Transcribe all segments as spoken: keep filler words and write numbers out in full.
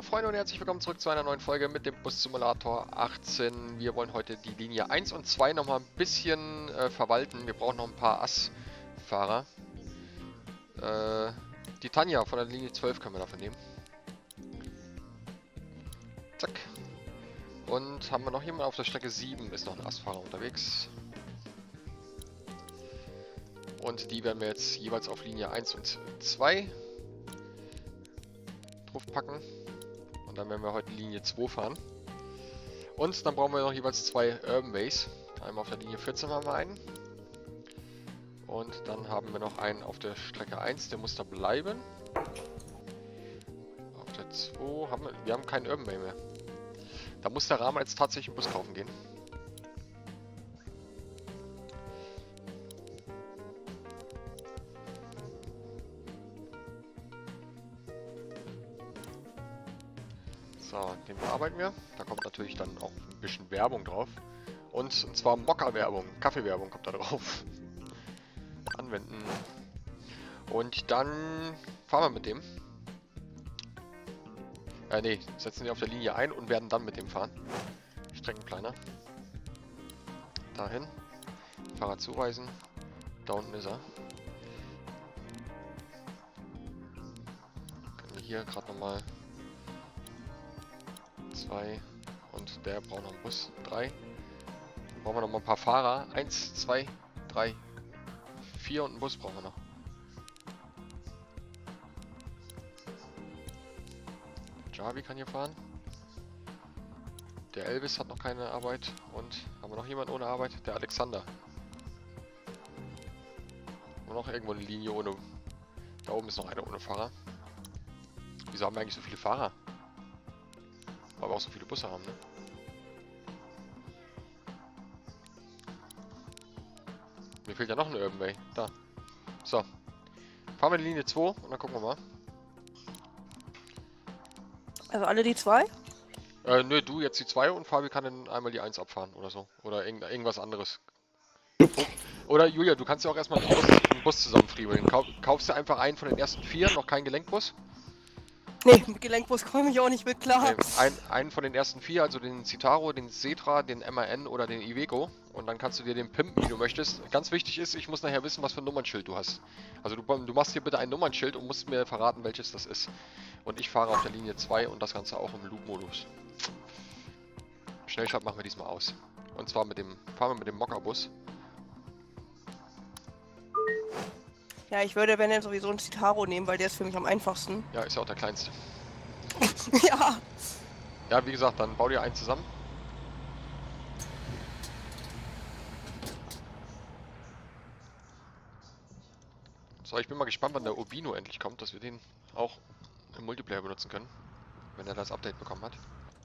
Freunde und herzlich willkommen zurück zu einer neuen Folge mit dem Bus Simulator achtzehn. Wir wollen heute die Linie eins und zwei noch mal ein bisschen äh, verwalten. Wir brauchen noch ein paar Ass-Fahrer. Äh, die Tanja von der Linie zwölf können wir davon nehmen. Zack. Und haben wir noch jemanden auf der Strecke sieben, ist noch ein Ass-Fahrer unterwegs. Und die werden wir jetzt jeweils auf Linie eins und zwei packen. Und dann werden wir heute Linie zwei fahren. Und dann brauchen wir noch jeweils zwei Urban Ways. Einmal auf der Linie vierzehn haben wir einen. Und dann haben wir noch einen auf der Strecke eins, der muss da bleiben. Auf der zwei haben wir, wir haben keinen Urban Way mehr. Da muss der Rahmen jetzt tatsächlich einen Bus kaufen gehen. So, den bearbeiten wir. Da kommt natürlich dann auch ein bisschen Werbung drauf. Und, und zwar Mokka-Werbung, Kaffee-Werbung kommt da drauf. Anwenden. Und dann fahren wir mit dem. Äh, ne, setzen wir auf der Linie ein und werden dann mit dem fahren. Streckenplaner. Dahin. Fahrer zuweisen. Da unten ist er. Können wir hier gerade nochmal zwei und der braucht noch einen Bus. drei. Dann brauchen wir noch mal ein paar Fahrer. eins, zwei, drei, vier und einen Bus brauchen wir noch. Javi kann hier fahren. Der Elvis hat noch keine Arbeit. Und haben wir noch jemanden ohne Arbeit? Der Alexander. Haben wir noch irgendwo eine Linie ohne... Da oben ist noch eine ohne Fahrer. Wieso haben wir eigentlich so viele Fahrer? Weil wir auch so viele Busse haben, ne? Mir fehlt ja noch ein Urban Way. Da. So. Fahren wir die Linie zwei und dann gucken wir mal. Also alle die zwei? Äh, nö, du jetzt die zwei und Fabi kann dann einmal die eins abfahren oder so. Oder irgend, irgendwas anderes. Oder Julia, du kannst ja auch erstmal einen Bus, einen Bus zusammenfriebeln. Kau kaufst du einfach einen von den ersten vier, noch keinen Gelenkbus? Nee, mit Gelenkbus komme ich auch nicht mit klar. Nee, ein, einen von den ersten vier, also den Citaro, den Setra, den M A N oder den Iveco. Und dann kannst du dir den pimpen, wie du möchtest. Ganz wichtig ist, ich muss nachher wissen, was für ein Nummernschild du hast. Also du, du machst hier bitte ein Nummernschild und musst mir verraten, welches das ist. Und ich fahre auf der Linie zwei und das Ganze auch im Loop-Modus. Schnellstart machen wir diesmal aus. Und zwar mit dem, fahren wir mit dem Mokka-Bus. Ja, ich würde, wenn dann sowieso einen Citaro nehmen, weil der ist für mich am einfachsten. Ja, ist ja auch der kleinste. Ja. Ja, wie gesagt, dann bau dir einen zusammen. So, ich bin mal gespannt, wann der Urbino endlich kommt, dass wir den auch im Multiplayer benutzen können, wenn er das Update bekommen hat.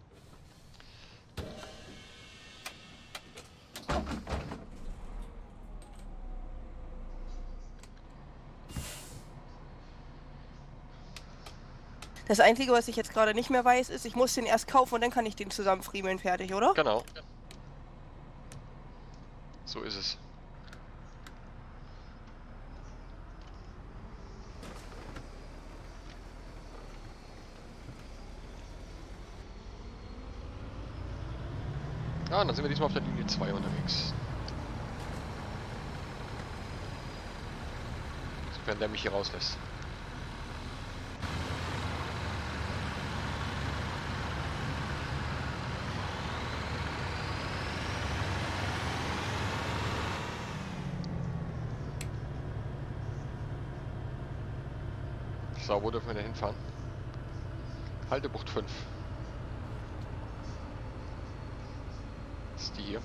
Das Einzige, was ich jetzt gerade nicht mehr weiß, ist, ich muss den erst kaufen und dann kann ich den zusammenfriemeln, fertig, oder? Genau. So ist es. Ja, und dann sind wir diesmal auf der Linie zwei unterwegs. Sofern der mich hier rauslässt. So, wo dürfen wir denn hinfahren? Haltebucht fünf. Das ist die hier.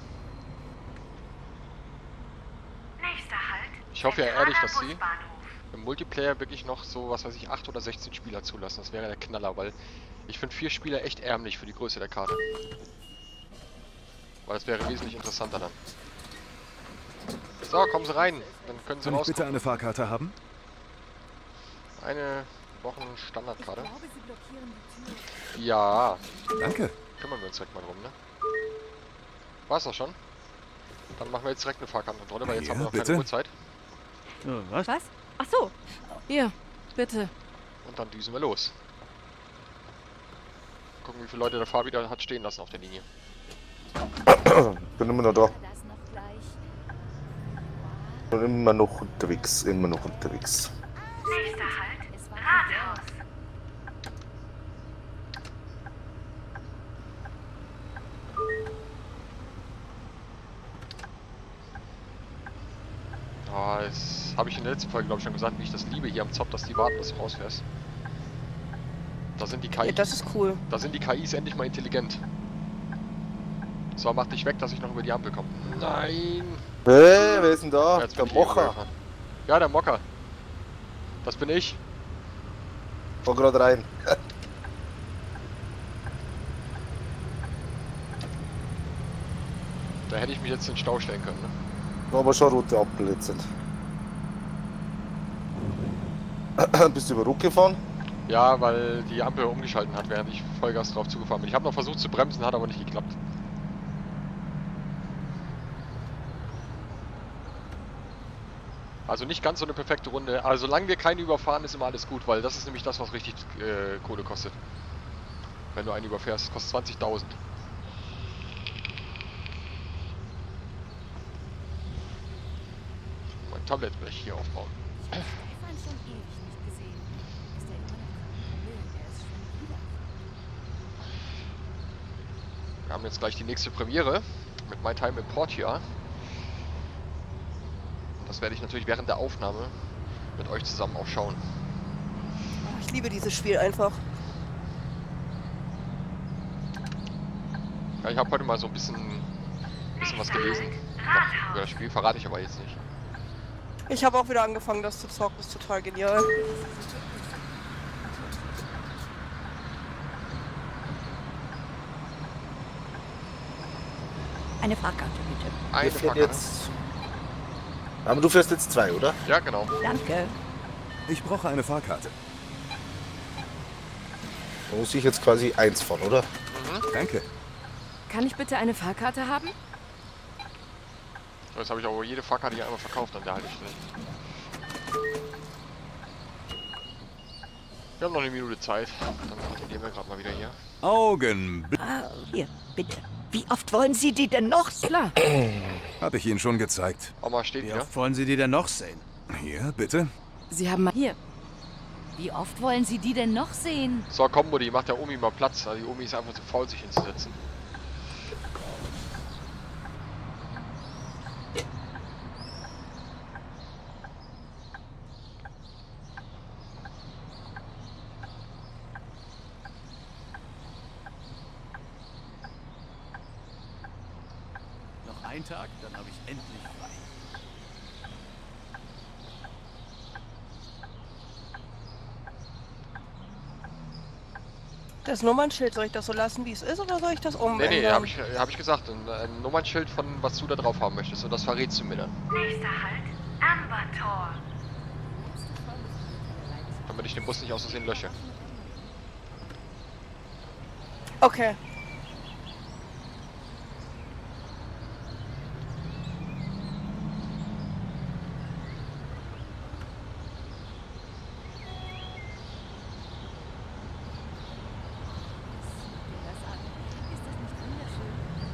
Nächster Halt. Ich hoffe ja ehrlich, dass sie im Multiplayer wirklich noch so, was weiß ich, acht oder sechzehn Spieler zulassen. Das wäre der Knaller, weil ich finde vier Spieler echt ärmlich für die Größe der Karte. Weil das wäre wesentlich interessanter dann. So, kommen Sie rein. Dann können Sie Kann ich raus. bitte eine Fahrkarte haben? Eine Wochen-Standardkarte. Ja. Danke. Kümmern wir uns direkt mal drum, ne? War's doch schon? Dann machen wir jetzt direkt eine Fahrkartenkontrolle, weil jetzt Ja, haben wir noch bitte. keine Uhrzeit. Oh, was? Was? Ach so. Hier, bitte. Und dann düsen wir los. Gucken, wie viele Leute der Fahr wieder hat stehen lassen auf der Linie. Bin immer noch da. Das noch gleich. Bin immer noch unterwegs, immer noch unterwegs. Nächster Halt. Es war Rathaus. Ah, das habe ich in der letzten Folge, glaube ich, schon gesagt, wie ich das liebe hier am Zopf, dass die warten, dass du rausfährst. Da sind die K Is. Ja, das ist cool. Da sind die K Is endlich mal intelligent. So, mach dich weg, dass ich noch über die Ampel komme. Nein! Hey, wer ist denn da? Jetzt Der bin ich hier Mocher. rübergefahren. Ja, der Mocker. Das bin ich. Fahr gerade rein. Da hätte ich mich jetzt in den Stau stellen können. Ne? Da aber schon rote Ampel jetzt. Bist du über Ruck gefahren? Ja, weil die Ampel umgeschalten hat, während ich Vollgas drauf zugefahren bin. Ich habe noch versucht zu bremsen, hat aber nicht geklappt. Also nicht ganz so eine perfekte Runde. Also solange wir keine überfahren, ist immer alles gut, weil das ist nämlich das, was richtig äh, Kohle kostet. Wenn du einen überfährst, kostet zwanzigtausend. Mein Tablet will ich hier aufbauen. Stefan schon ewig nicht gesehen. Ist er immer noch Müll? Er ist schon wieder. Wir haben jetzt gleich die nächste Premiere mit My Time in Portia. Das werde ich natürlich während der Aufnahme mit euch zusammen auch schauen. Oh, ich liebe dieses Spiel einfach. Ja, ich habe heute mal so ein bisschen, bisschen was gelesen. Noch über das Spiel verrate ich aber jetzt nicht. Ich habe auch wieder angefangen, das zu zocken. Das ist total genial. Eine Fahrkarte, bitte. Eine Wir fährt Fahrkarte. jetzt. Aber du fährst jetzt zwei, oder? Ja, genau. Danke. Ich brauche eine Fahrkarte. Da muss ich jetzt quasi eins fahren, oder? Danke. Kann ich bitte eine Fahrkarte haben? So, jetzt habe ich aber jede Fahrkarte hier einmal verkauft an der Haltestelle. Wir haben noch eine Minute Zeit. Dann gehen wir gerade mal wieder hier. Augen. Ah, hier, bitte. Wie oft wollen Sie die denn noch? Klar. Habe ich Ihnen schon gezeigt. Oma steht Wie wieder. oft wollen Sie die denn noch sehen? Hier, bitte. Sie haben mal hier. Wie oft wollen Sie die denn noch sehen? So, komm, Mutti, mach der Omi mal Platz. Also die Omi ist einfach zu faul, sich hinzusetzen. Noch ein Tag, dann habe ich endlich frei. Das Nummernschild, soll ich das so lassen, wie es ist, oder soll ich das Nee, umändern? nee, habe ich, hab ich gesagt. Ein, ein Nummernschild von was du da drauf haben möchtest. Und das verrätst du mir dann. Nächster Halt. Ambertor. Damit ich den Bus nicht aus Versehen lösche. Okay. Das an. Ist das nicht wunderschön?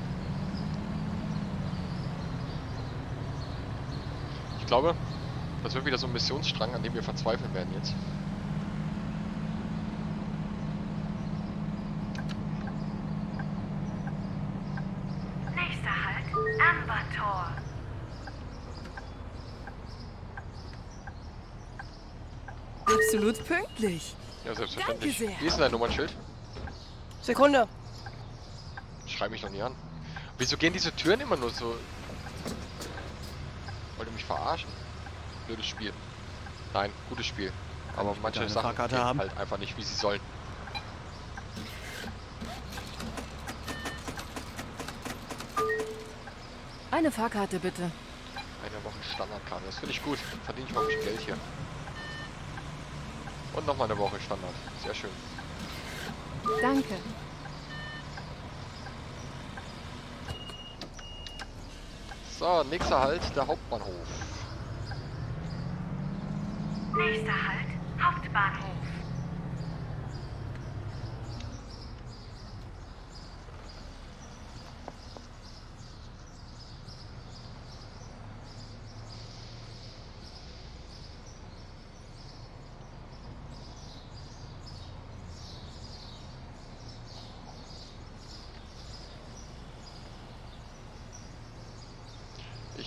Ich glaube, das wird wieder so ein Missionsstrang, an dem wir verzweifeln werden jetzt. Nächster Halt. Ambertor. Absolut pünktlich. Ja, selbstverständlich. Danke sehr. Wie ist denn dein Nummernschild? Sekunde. Schrei mich doch nie an. Wieso gehen diese Türen immer nur so? Wollt ihr mich verarschen? Blödes Spiel. Nein, gutes Spiel. Aber manche eine Sachen Fahrkarte gehen haben? halt einfach nicht, wie sie sollen. Eine Fahrkarte bitte. Eine Woche Standardkarte, das finde ich gut. Verdiene ich mal ein bisschen Geld hier. Und nochmal eine Woche Standard. Sehr schön. Danke. So, nächster Halt, der Hauptbahnhof. Nächster Halt. Hauptbahnhof.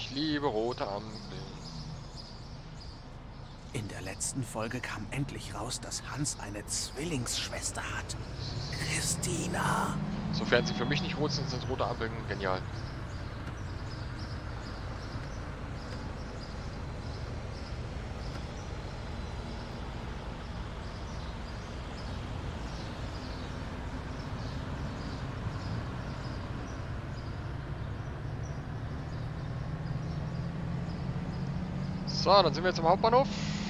Ich liebe rote Ampeln. In der letzten Folge kam endlich raus, dass Hans eine Zwillingsschwester hat. Christina. Sofern sie für mich nicht rot sind, sind rote Ampeln genial. So, dann sind wir jetzt am Hauptbahnhof.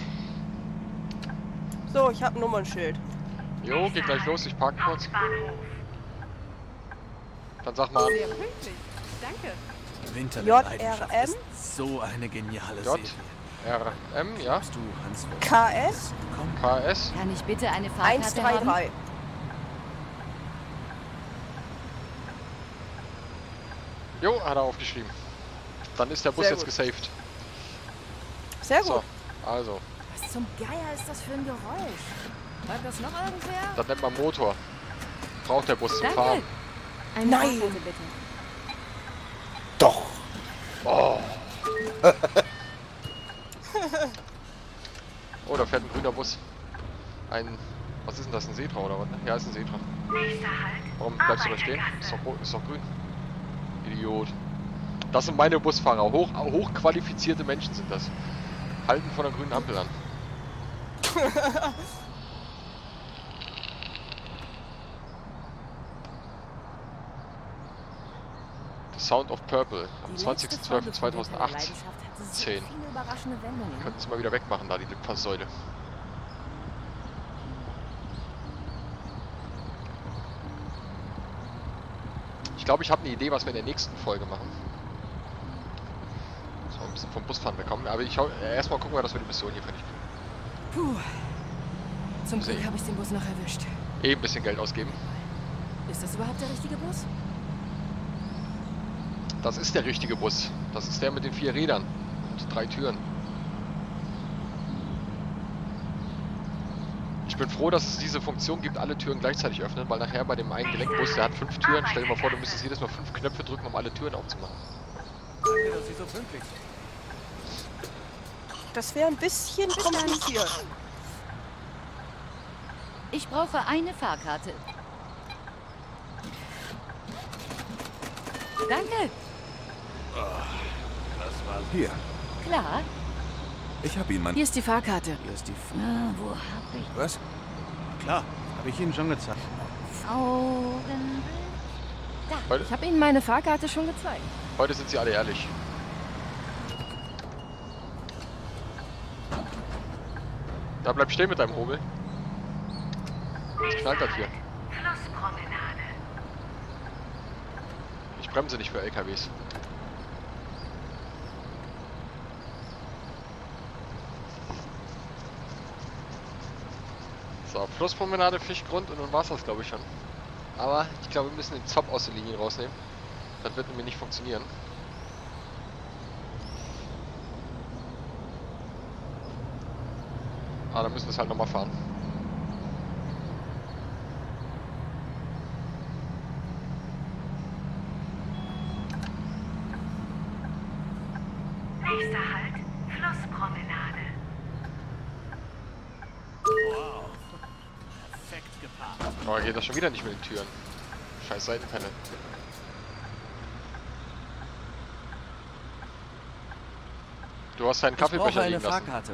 So, ich habe ein Nummernschild. Jo, geht gleich los, ich parke kurz. Hauptbahnhof. Dann sag mal Sehr pünktlich. Danke. Winter der J R Leidenschaft M? ist so eine geniale J Serie. R M, ja. Hast du Hans wirklich K S bekommen? K S. Kann ich bitte eine eins Fahrkarte drei haben? drei. Jo, hat er aufgeschrieben. Dann ist der Bus Sehr jetzt gut. gesaved. Sehr gut. So, also, Was zum Geier ist das für ein Geräusch? Hört das noch irgendwer? das nennt man Motor. Braucht der Bus zum Danke. Fahren. Eine Nein. Fahrkarte bitte. Doch. Oh. Oh, da fährt ein grüner Bus. Ein, was ist denn das, ein Setra oder was? Ja, ist ein Setra. Nächster Halt. Warum bleibst du da stehen? Ist Arbeitergasse. doch, rot- ist doch grün. Idiot. Das sind meine Busfahrer. Hoch, hochqualifizierte Menschen sind das. Halten von der grünen Ampel an. The Sound of Purple. Am Die zwanzigsten letzte zwölften Folge von Winter der zweitausendachtzehn. Leidenschaft hatte so zehn. viele überraschende Wendungen. Könnten sie mal wieder wegmachen, da die Litfaßsäule. Ich glaube, ich habe eine Idee, was wir in der nächsten Folge machen. So, ein bisschen vom Busfahren bekommen. Aber ich schau, äh, erstmal gucken wir, dass wir die Mission hier fertig kriegen. Puh. Zum Glück See. habe ich den Bus noch erwischt. Eh ein bisschen Geld ausgeben. Ist das überhaupt der richtige Bus? Das ist der richtige Bus. Das ist der mit den vier Rädern und drei Türen. Ich bin froh, dass es diese Funktion gibt, alle Türen gleichzeitig öffnen, weil nachher bei dem einen Gelenkbus, der hat fünf Türen, stell dir mal vor, du müsstest jedes Mal fünf Knöpfe drücken, um alle Türen aufzumachen. Danke, dass Sie so pünktlich sind. Das wäre ein bisschen kompliziert. Ich brauche eine Fahrkarte. Danke. Das war Hier, Klar. ich hab ihn, Mann. Hier ist die Fahrkarte. Hier ist die F Ah, wo hab ich Was? Klar, habe ich Ihnen schon gezeigt. Augenblick? Heute, Ich habe Ihnen meine Fahrkarte schon gezeigt. heute sind sie alle ehrlich. Da bleib stehen mit deinem Hobel. Was knallt das hier? Flusspromenade. Ich bremse nicht für L K Ws. So, Flusspromenade, Fischgrund und nun war's das, glaube ich, schon. Aber ich glaube, wir müssen den Zopf aus der Linie rausnehmen. Das wird nämlich nicht funktionieren. Ah, dann müssen wir es halt nochmal fahren. Nächster Halt. Flusspromenade. Wow. Perfekt geparkt. Aber geht das schon wieder nicht mit den Türen. Scheiß Seitenpanel. Du hast deinen Ich brauche Kaffeebecher eine liegen lassen. Fahrkarte.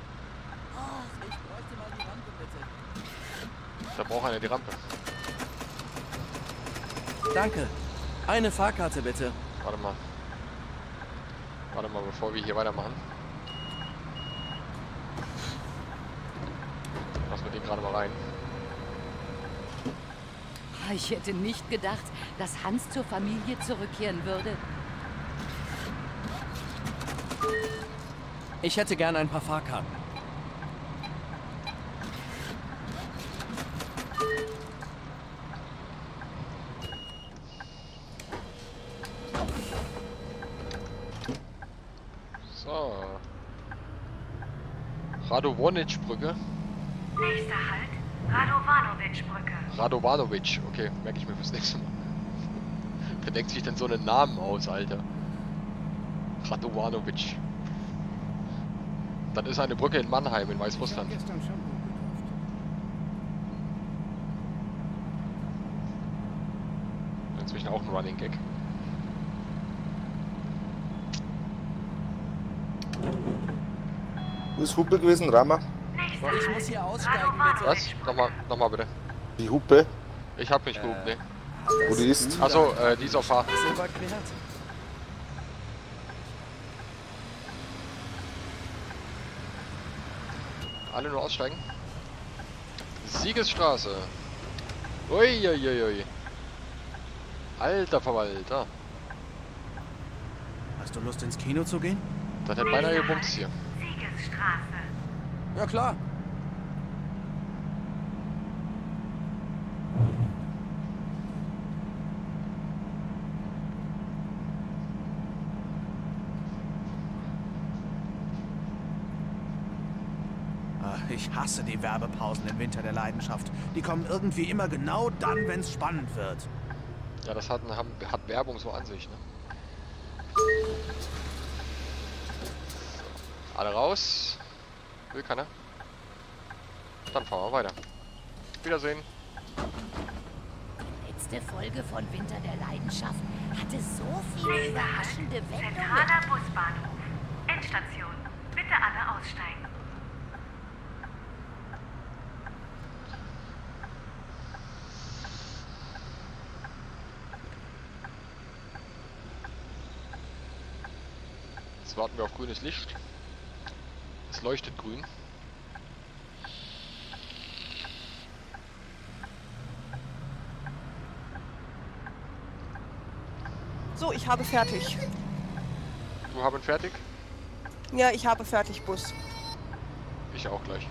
Da braucht einer die Rampe. Danke. Eine Fahrkarte bitte. Warte mal. Warte mal, bevor wir hier weitermachen. Lassen wir den gerade mal rein. Ich hätte nicht gedacht, dass Hans zur Familie zurückkehren würde. Ich hätte gern ein paar Fahrkarten. So. Radovanic-Brücke. Nächster Halt. Radovanovic-Brücke. Radovanovic. Okay, merke ich mir fürs nächste Mal. Wer denkt sich denn so einen Namen aus, Alter? Radovanovic. Dann ist eine Brücke in Mannheim in Weißrussland. Gestern schon gut gekauft. Inzwischen auch ein Running Gag. Wo ist Hupe gewesen, Rama? Nächster Ich Halt. muss hier aussteigen, bitte. Was? Nochmal, nochmal bitte. Die Hupe, Ich hab nicht gehupt, ne. wo die ist? Achso, äh, die ist auf Fahrt. Ist überquert. Alle nur aussteigen. Siegesstraße. Uiuiui. Alter Verwalter. Hast du Lust ins Kino zu gehen? Das hat beinahe gebumst hier. Siegesstraße. Ja klar. Ach, ich hasse die Werbepausen im Winter der Leidenschaft. Die kommen irgendwie immer genau dann, wenn es spannend wird. Ja, das hat, haben, hat Werbung so an sich, ne? Alle raus. Will keiner. Dann fahren wir weiter. Wiedersehen. Die letzte Folge von Winter der Leidenschaft hatte so viele Nächster Halt. überraschende Wendungen. Zentraler Busbahnhof. Endstation. Bitte alle aussteigen. Jetzt warten wir auf grünes Licht. Es leuchtet grün. So, ich habe fertig. Du haben fertig? Ja, ich habe fertig, Bus. Ich auch gleich.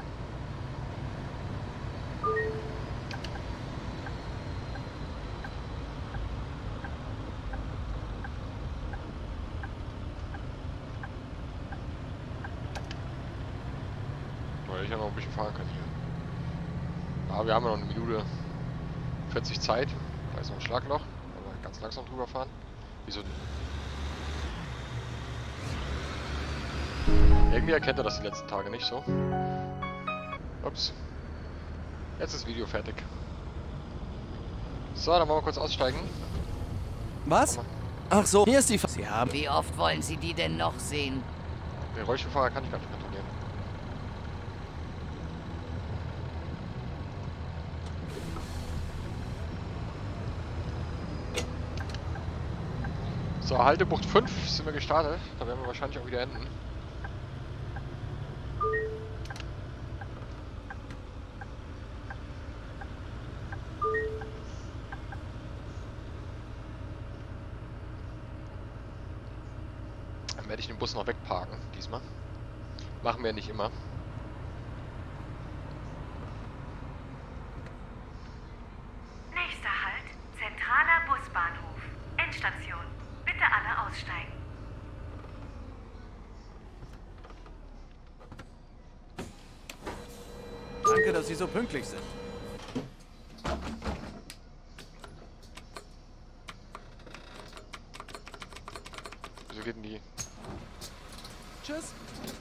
Weil ich ja noch ein bisschen fahren kann hier. Aber wir haben ja noch eine Minute vierzig Zeit. Da ist noch ein Schlagloch. Aber ganz langsam drüber fahren. Wieso? Irgendwie erkennt er das die letzten Tage nicht so. Ups. Jetzt ist das Video fertig. So, dann wollen wir kurz aussteigen. Was? Ach so, hier ist die... Fa Sie haben... Wie oft wollen Sie die denn noch sehen? Den Rollstuhlfahrer kann ich gar nicht kontrollieren. So, Haltebucht fünf sind wir gestartet. Da werden wir wahrscheinlich auch wieder enden. Dann werde ich den Bus noch wegparken, diesmal. Machen wir nicht immer. Nächster Halt. Zentraler Busbahnhof. Endstation. Bitte alle aussteigen. Danke, dass Sie so pünktlich sind. Wieso geht denn die? Tschüss.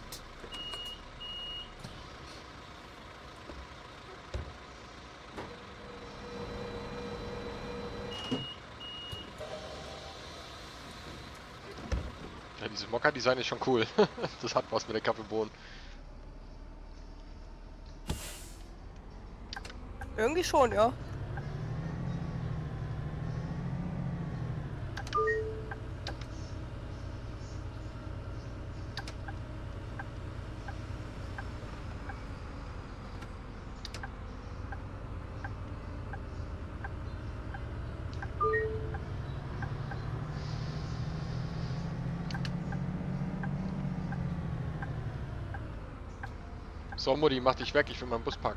Ja, dieses Mokka-Design ist schon cool. Das hat was mit der Kaffeebohnen. Irgendwie schon, ja. So, Mutti, mach dich weg, ich will meinen Bus parken.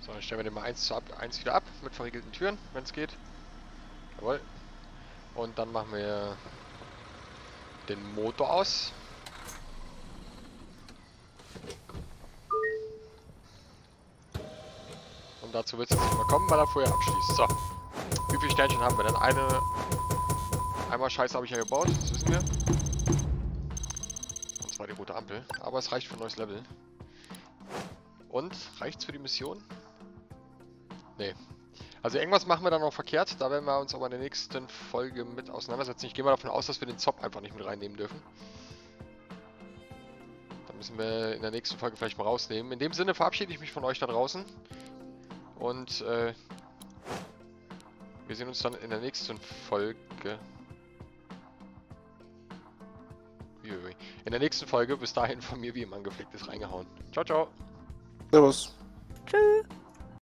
So, dann stellen wir den mal eins zu ab, eins wieder ab mit verriegelten Türen, wenn es geht. Jawohl. Und dann machen wir den Motor aus. Und dazu wird es jetzt nicht mehr kommen, weil er vorher abschließt. So. Wie viele Sternchen haben wir denn? Eine... Einmal Scheiße habe ich ja gebaut, das wissen wir. Und zwar die rote Ampel. Aber es reicht für ein neues Level. Und? Reicht's für die Mission? Nee. Also irgendwas machen wir dann noch verkehrt. Da werden wir uns aber in der nächsten Folge mit auseinandersetzen. Ich gehe mal davon aus, dass wir den Zop einfach nicht mit reinnehmen dürfen. Da müssen wir in der nächsten Folge vielleicht mal rausnehmen. In dem Sinne verabschiede ich mich von euch da draußen. Und äh, wir sehen uns dann in der nächsten Folge. In der nächsten Folge. Bis dahin von mir wie immer ein gepflegtes reingehauen. Ciao, ciao. Servus. Tschüss.